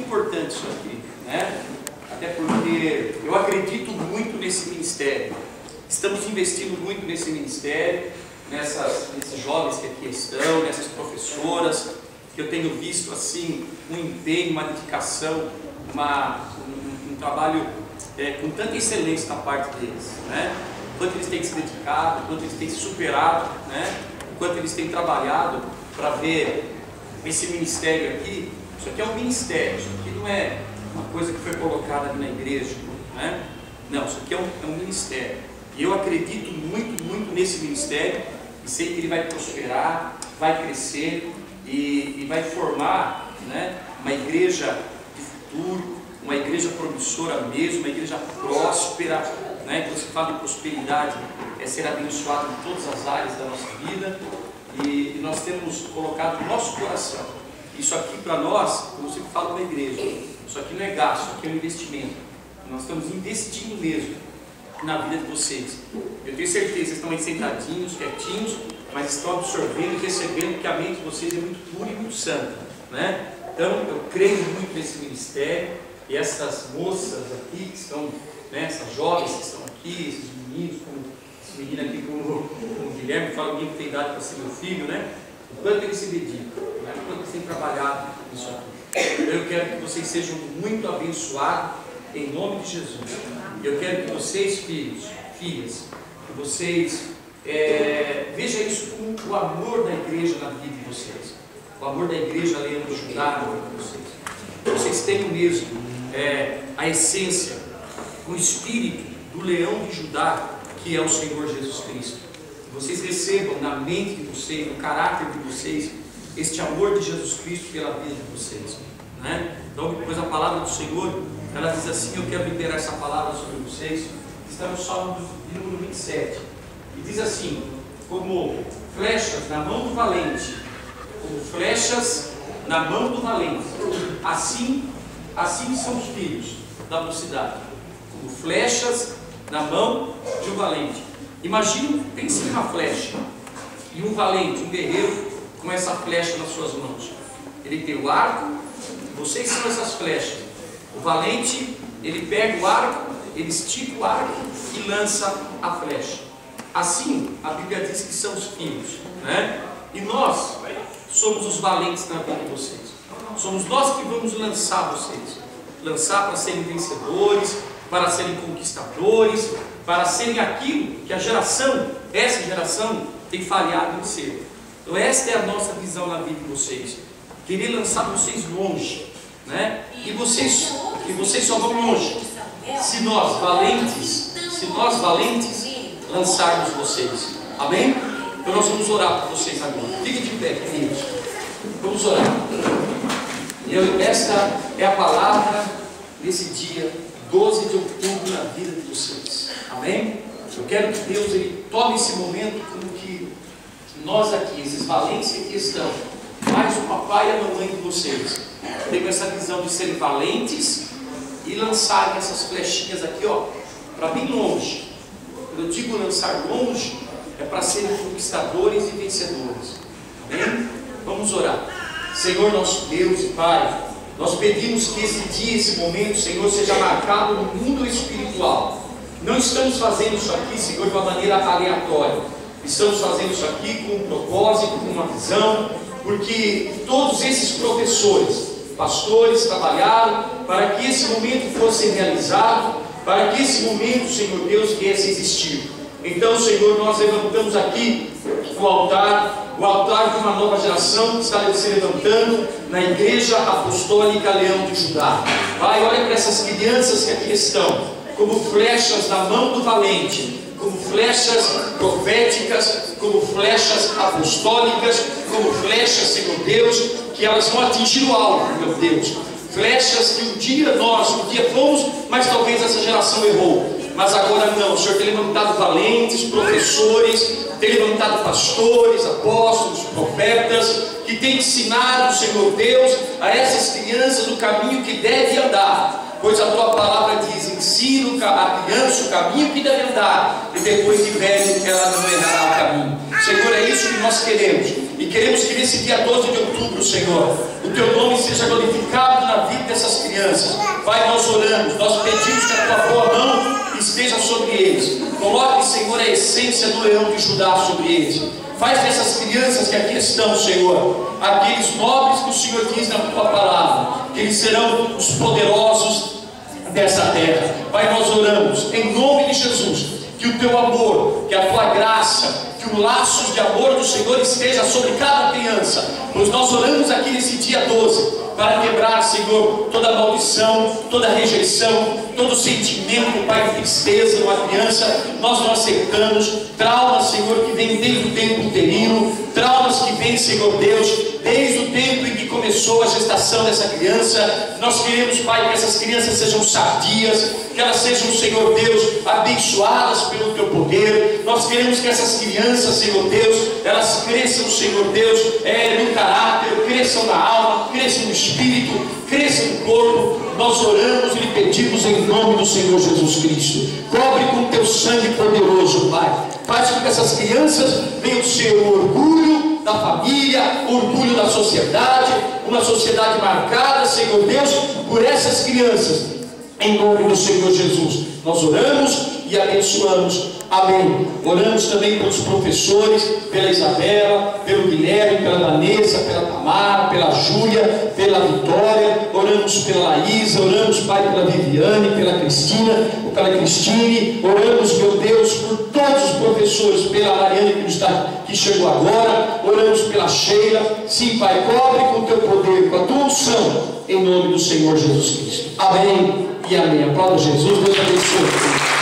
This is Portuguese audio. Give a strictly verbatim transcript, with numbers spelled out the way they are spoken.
importante isso aqui, né? Até porque eu acredito muito nesse ministério. Estamos investindo muito nesse ministério, nessas, nesses jovens que aqui estão, nessas professoras, que eu tenho visto assim um empenho, uma dedicação, uma, um, um trabalho é, com tanta excelência na parte deles, né? Quanto eles têm se dedicado, quanto eles têm se superado, né? Quanto eles têm trabalhado para ver esse ministério aqui. Isso aqui é um ministério, isso aqui não é uma coisa que foi colocada ali na igreja, né? Não, isso aqui é um, é um ministério. E eu acredito muito, muito nesse ministério e sei que ele vai prosperar, vai crescer e, e vai formar, né, uma igreja de futuro, uma igreja promissora mesmo, uma igreja próspera, né? Quando se fala em prosperidade, é ser abençoado em todas as áreas da nossa vida. E, e nós temos colocado no nosso coração isso aqui para nós, como você fala na igreja, isso aqui não é gasto, isso aqui é um investimento. Nós estamos investindo mesmo na vida de vocês. Eu tenho certeza que vocês estão aí sentadinhos, quietinhos, mas estão absorvendo e recebendo, que a mente de vocês é muito pura e muito santa, né? Então eu creio muito nesse ministério. E essas moças aqui que estão, né, essas jovens que estão aqui, esses meninos, como esse menino aqui, como, como o Guilherme, fala comigo que tem idade para ser meu filho, né? O quanto eles se dedicam, né? O quanto eles têm trabalhado nisso aqui. Eu quero que vocês sejam muito abençoados em nome de Jesus. Eu quero que vocês, filhos, filhas, que vocês é, vejam isso como o amor da igreja na vida de vocês. O amor da igreja Leão de Judá na vida de vocês. Vocês tenham mesmo é, a essência, o espírito do Leão de Judá, que é o Senhor Jesus Cristo. Vocês recebam na mente de vocês, no caráter de vocês, este amor de Jesus Cristo pela vida de vocês, né? Então, depois a palavra do Senhor, ela diz assim, eu quero liberar essa palavra sobre vocês. Está no Salmo de número vinte e sete, e diz assim: como flechas na mão do valente, como flechas na mão do valente, assim, assim são os filhos da mocidade, como flechas na mão de um valente. Imagine, pense numa flecha e um valente, um guerreiro com essa flecha nas suas mãos. Ele tem o arco, vocês são essas flechas. O valente, ele pega o arco, ele estica o arco e lança a flecha. Assim, a Bíblia diz que são os filhos, né? E nós somos os valentes na vida de vocês. Somos nós que vamos lançar vocês, lançar para serem vencedores, para serem conquistadores, para serem aquilo que a geração, essa geração, tem falhado em ser. Então esta é a nossa visão na vida de vocês. Querer lançar vocês longe, né? E vocês, e vocês só vão longe se nós valentes, se nós valentes lançarmos vocês. Amém? Então nós vamos orar por vocês agora. Fiquem de pé, queridos. Vamos orar. Eu, esta é a palavra nesse dia doze de outubro na vida de vocês. Amém? Eu quero que Deus ele tome esse momento como que nós aqui, esses valentes que aqui estão, mais o papai e a mamãe de vocês, tenham essa visão de serem valentes e lançarem essas flechinhas aqui, ó, para bem longe. Quando eu digo lançar longe, é para serem conquistadores e vencedores. Amém? Vamos orar. Senhor nosso Deus e Pai, nós pedimos que esse dia, esse momento, Senhor, seja marcado no mundo espiritual. Não estamos fazendo isso aqui, Senhor, de uma maneira aleatória. Estamos fazendo isso aqui com um propósito, com uma visão, porque todos esses professores, pastores, trabalharam para que esse momento fosse realizado, para que esse momento, Senhor Deus, viesse a existir. Então, Senhor, nós levantamos aqui o altar, o altar de uma nova geração que está se levantando na Igreja Apostólica Leão de Judá. Pai, olha para essas crianças que aqui estão, como flechas na mão do valente, como flechas proféticas, como flechas apostólicas, como flechas, Senhor Deus, que elas vão atingir o alvo, meu Deus. Flechas que um dia nós, um dia fomos, mas talvez essa geração errou. Mas agora não, o Senhor tem levantado valentes, professores, tem levantado pastores, apóstolos, profetas, que tem ensinado, Senhor Deus, a essas crianças o caminho que deve andar. Pois a Tua palavra diz, ensina a criança o caminho que deve andar, e depois de velho ela não errará o caminho. Senhor, é isso que nós queremos. E queremos que nesse dia doze de outubro, Senhor, o Teu nome seja glorificado na vida dessas crianças. crianças. Pai, nós oramos, nós pedimos que a tua boa mão esteja sobre eles. Coloque, Senhor, a essência do leão de Judá sobre eles. Faz dessas crianças que aqui estão, Senhor, aqueles nobres que o Senhor diz na tua palavra, que eles serão os poderosos dessa terra. Pai, nós oramos em nome de Jesus, que o teu amor, que a tua graça, que o laço de amor do Senhor esteja sobre cada criança, pois nós oramos aqui nesse dia doze, para quebrar, Senhor, toda maldição, toda rejeição, todo sentimento, Pai, de tristeza numa criança, nós não aceitamos. Traumas, Senhor, que vem desde o tempo uterino, traumas que vêm, Senhor Deus, desde o tempo em que começou a gestação dessa criança. Nós queremos, Pai, que essas crianças sejam sadias, que elas sejam, Senhor Deus, abençoadas pelo teu poder. Nós queremos que essas crianças, Senhor Deus, elas cresçam, Senhor Deus, é, no caráter, cresçam na alma, cresçam no espírito, cresçam no corpo. Nós oramos e lhe pedimos em nome do Senhor Jesus Cristo. Cobre com teu sangue poderoso, Pai. Faz com que essas crianças venham ser o orgulho da família, o orgulho da sociedade, uma sociedade marcada, Senhor Deus, por essas crianças. Em nome do Senhor Jesus, nós oramos e abençoamos. Amém. Oramos também pelos professores, pela Isabela, pelo Guilherme, pela Vanessa, pela Tamara, pela Júlia, pela Vitória. Oramos pela Laísa, oramos, Pai, pela Viviane, pela Cristina, pela Cristine. Oramos, meu Deus, por todos os professores, pela Mariane que, está, que chegou agora. Oramos pela Sheila. Sim, Pai, cobre com o teu poder, com a tua unção, em nome do Senhor Jesus Cristo. Amém e amém. Aplauda Jesus, Deus abençoe.